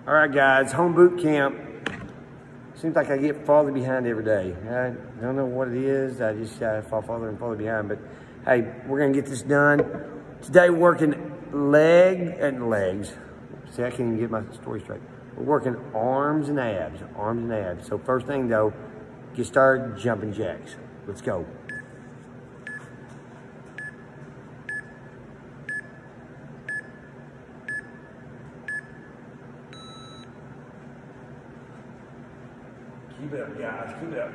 All right, guys, home boot camp. Seems like I get farther behind every day. I don't know what it is. I just fall farther and farther behind. But hey, we're gonna get this done. Today, we're working legs. See, I can't even get my story straight. We're working arms and abs. So first thing though, get started jumping jacks. Let's go. Keep it up, guys, keep it up.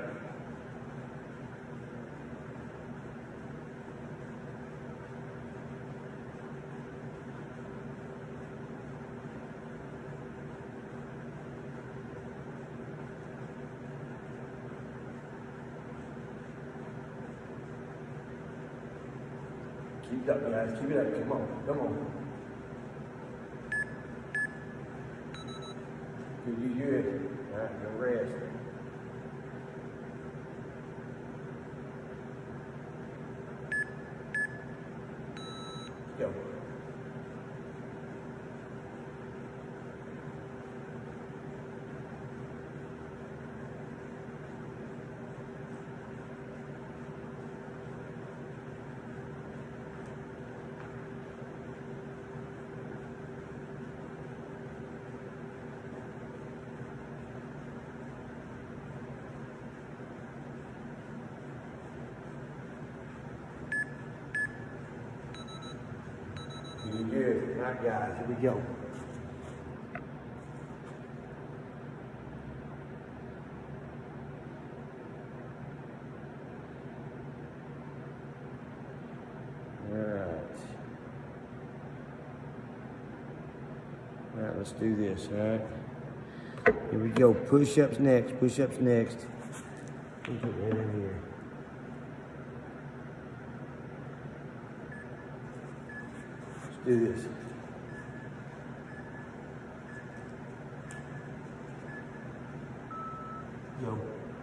Keep it up, guys, keep it up, come on. Good. All right, no rest. Go. Good. All right, guys, here we go. All right, let's do this, all right? Here we go, push-ups next. Put it right in here. Let's do this. Go.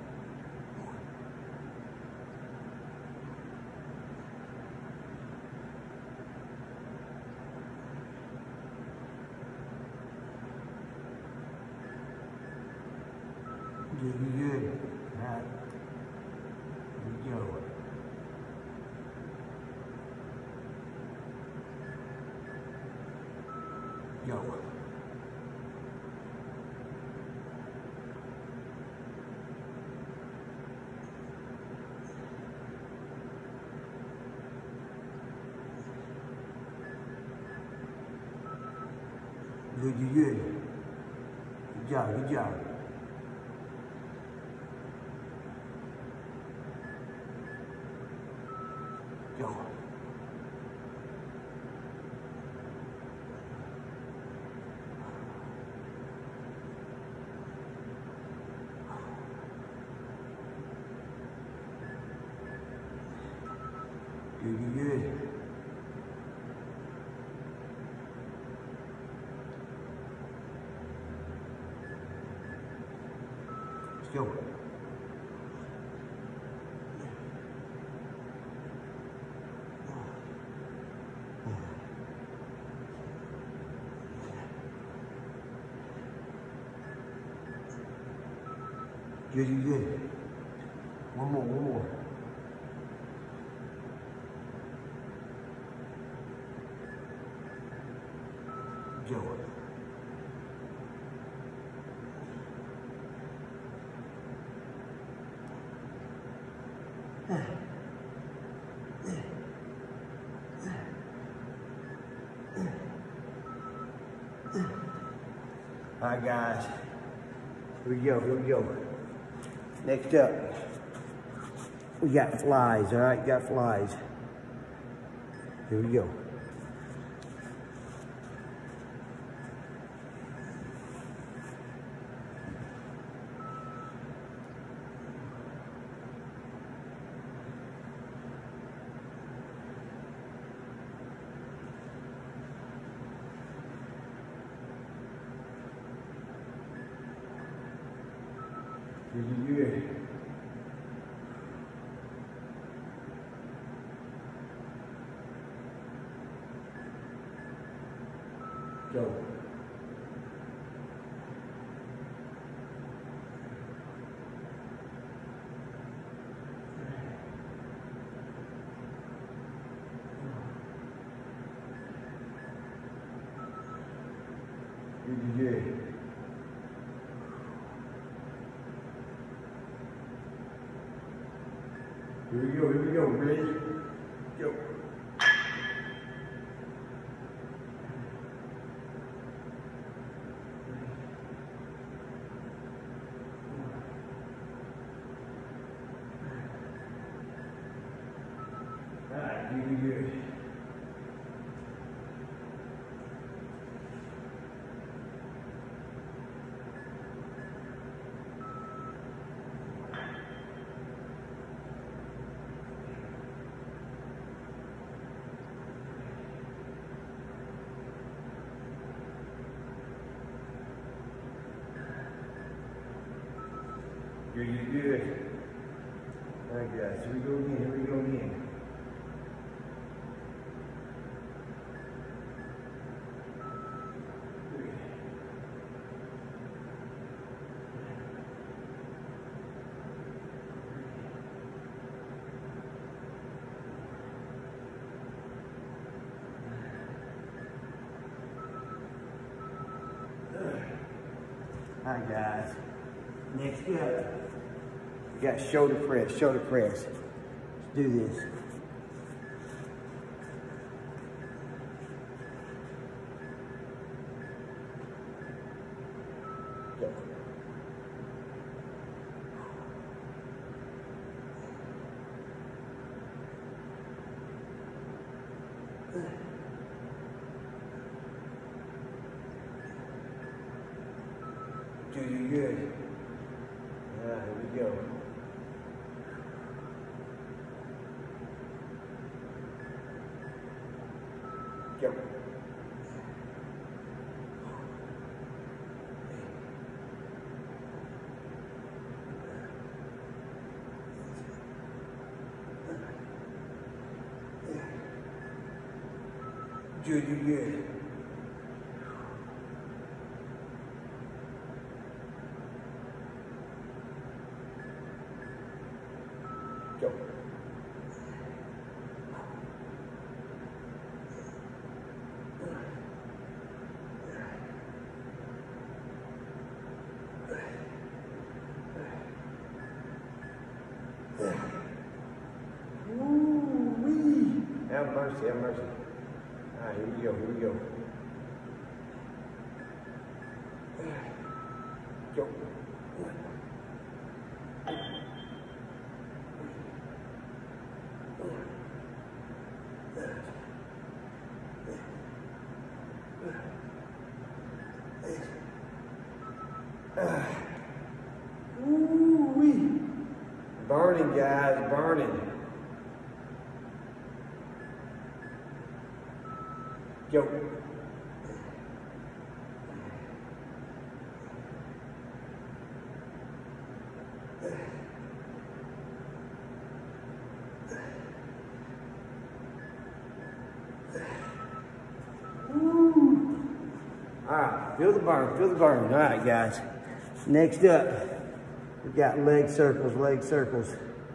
Good. All right. Here we go. Go. Good. Good job. Go. Good. Let's go. Good. One more. Go. All right, guys. Here we go. Next up, we got flies, all right? Got flies. Here we go. Good. Go. Good. Here we go. Ready? Go. Alright, good. Good. All right, guys, here we go again. All right, guys. Next up, we got shoulder press. Let's do this. Go. Good. Here we go. Go. Good. Go. Woo-wee. Have mercy. All right, here we go. Go. Woo-wee. Burning, guys, burning. Go. Woo. All right, feel the burn. All right, guys. Next up, we've got leg circles.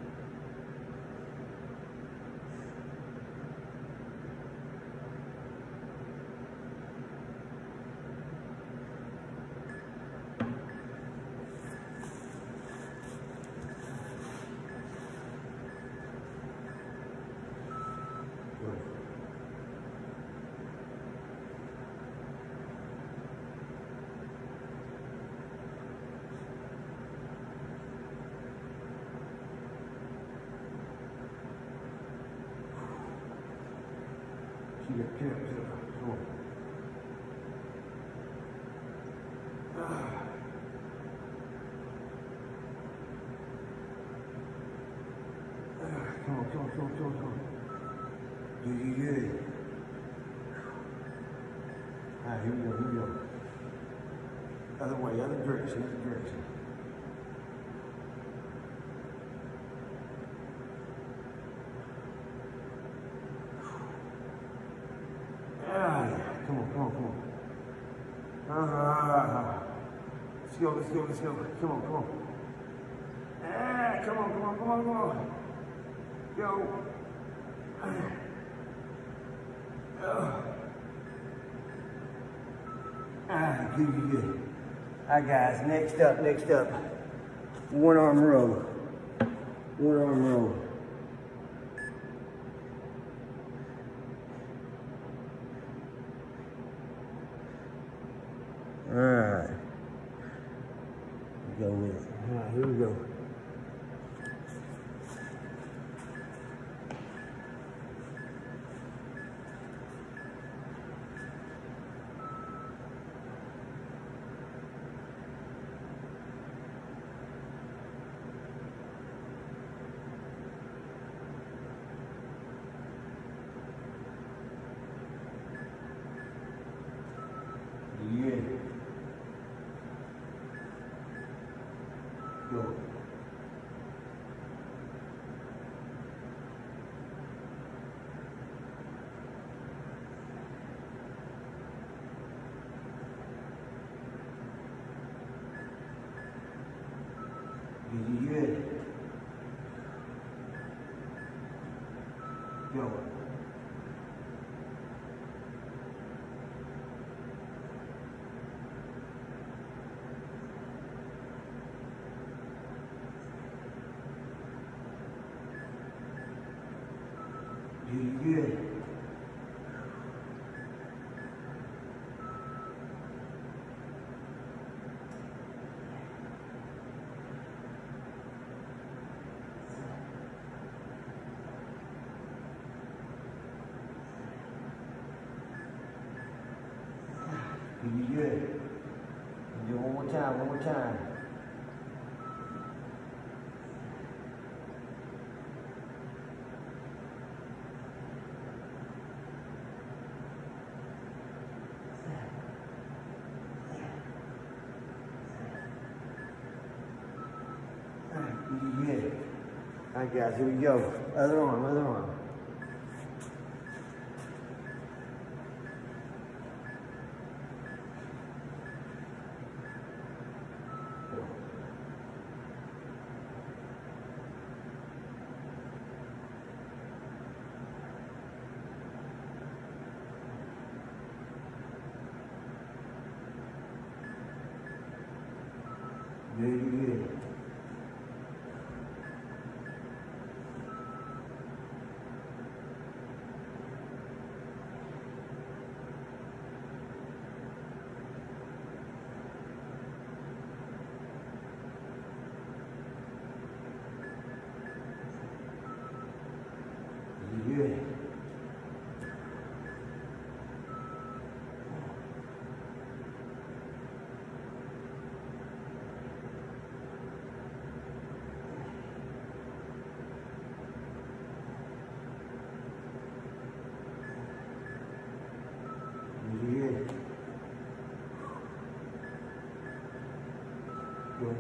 Get up. Come on. Come on. Good. All right, here we go. Other way, other direction. Come on. Let's go. Come on. Come on. Go. Good. All right, guys, next up. One arm row. All right. Go with it. All right, here we go. Yeah. Go. Good. Go. Good. Good. Do it one more time. Good. All right, guys, here we go. Other arm. Good. Good. Good. Good.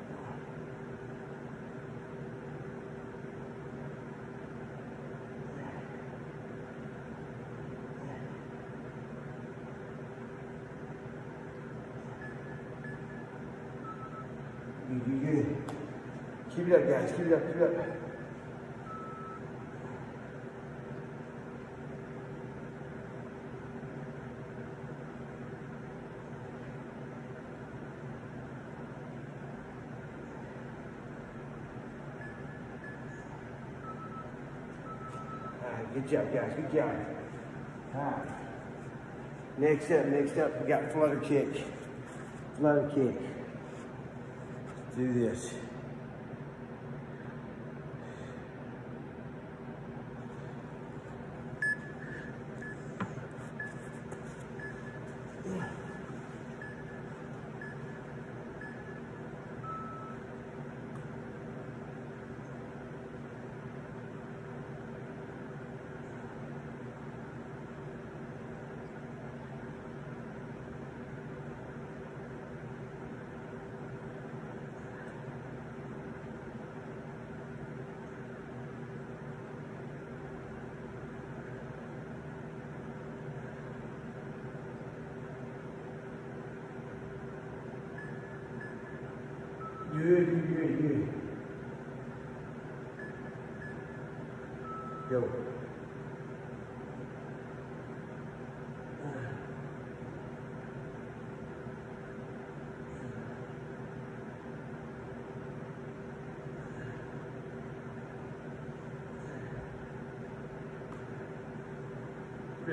Good. Keep it up, guys. Keep it up. Good job, guys. Good job. All right. Next up, we got flutter kick. Let's do this. Good. Go.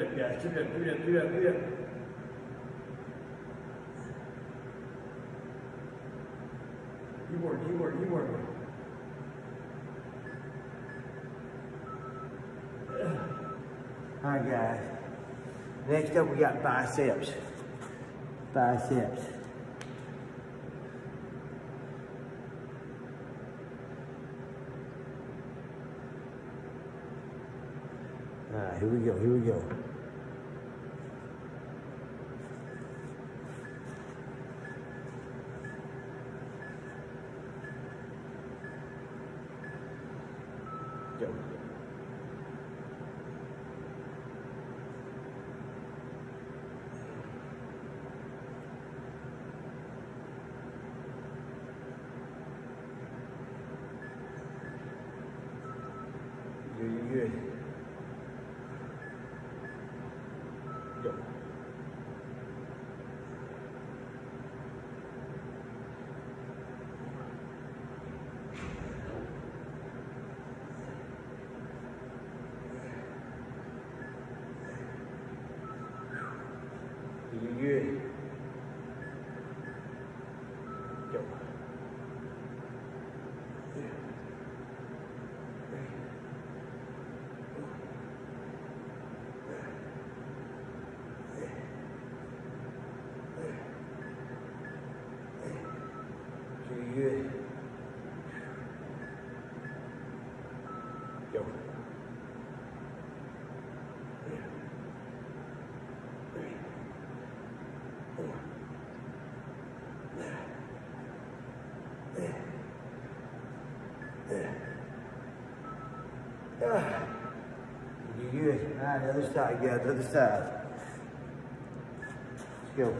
up, guys. Keep it up, keep it up, keep it up, keep it up. You work, you work, you work. All right, guys. Next up, we got biceps. Biceps. All right, here we go, here we go. Go. You're good. Go. You're good. Go. You're good. Go. You're good. All right, the other side, guys, the other side. Let's go.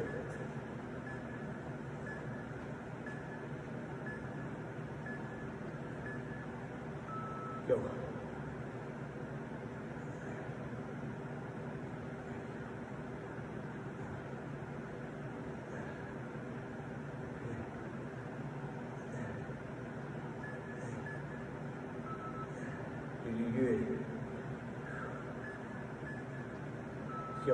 Go. You're good. Go.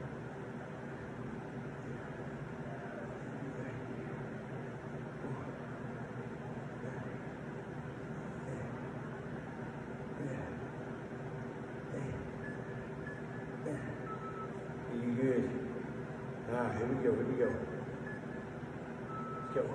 You're good. All right, here we go, here we go. Let's go.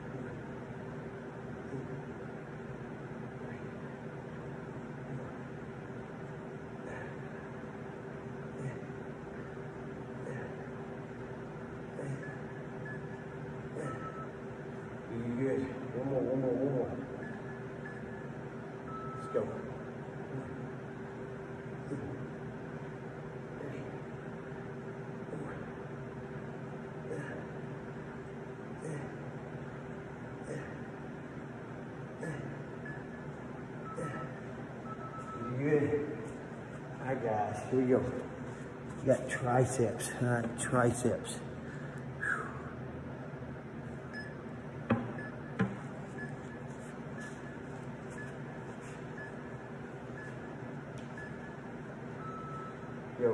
You're good. One more, one more, one more. Let's go. You're good. All right, guys, here we go. You got triceps. All right, triceps. Yo.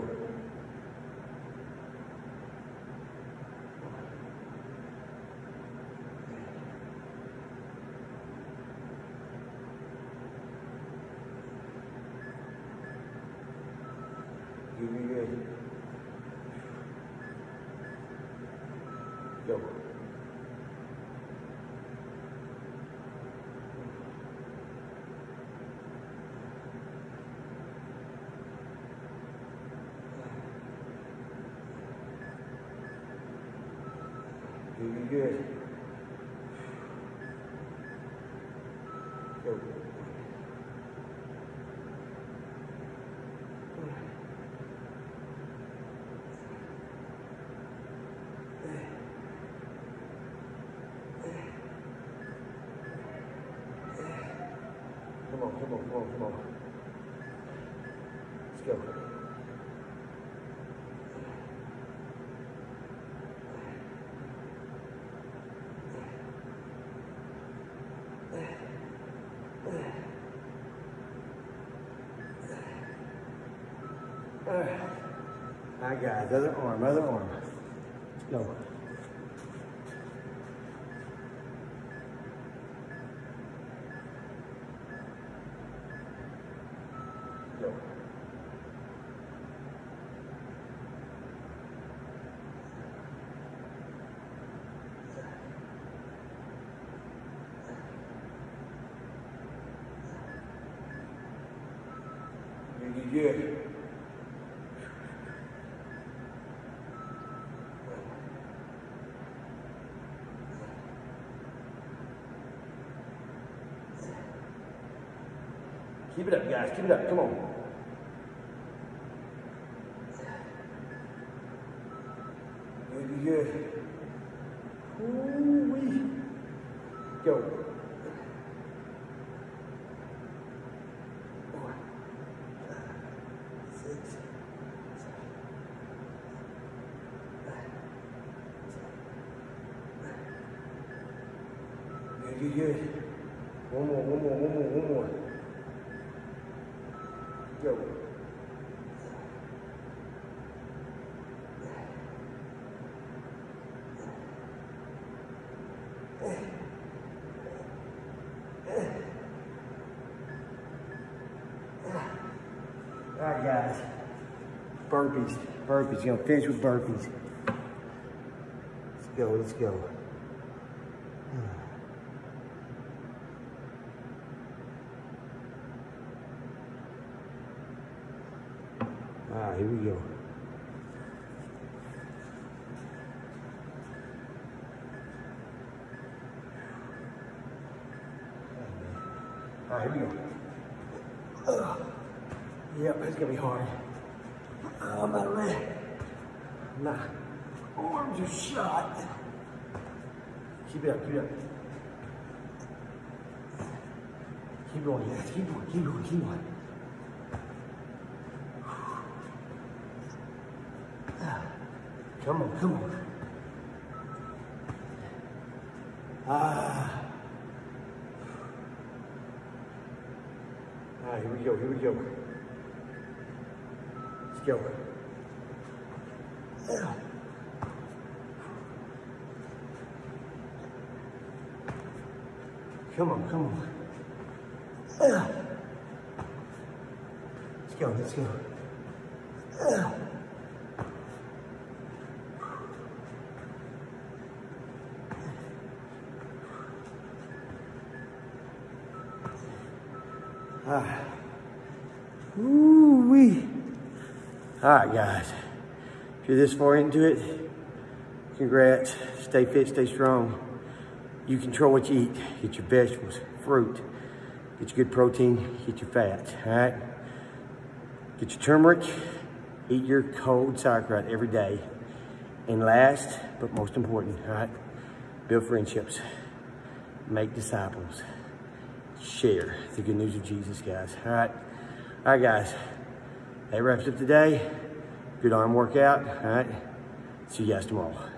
You're good. Go. You're good. Go. Come on, come on, come on, come on. Let's go. right, guys, other arm. Let's go. Go. You're good. Keep it up, guys. Keep it up. Come on. Good, good. Ooh-wee. Go. 4, 6, 7, 8. Good, good. One more. Go. All right, guys. Burpees. You're gonna finish with burpees. Let's go. All right, here we go. All right, here we go. Yep, it's gonna be hard. My leg. My arms are shot. Keep it up. Keep going, guys. Keep going. Come on. All right, here we go. Let's go. Come on. Let's go. Woo-wee. All right, guys. If you're this far into it, congrats. Stay fit, stay strong. You control what you eat. Get your vegetables, fruit. Get your good protein, get your fats, all right? Get your turmeric. Eat your cold sauerkraut every day. And last, but most important, all right? Build friendships. Make disciples. Share the good news of Jesus, guys. All right, guys. That wraps up today. Good arm workout. All right. See you guys tomorrow.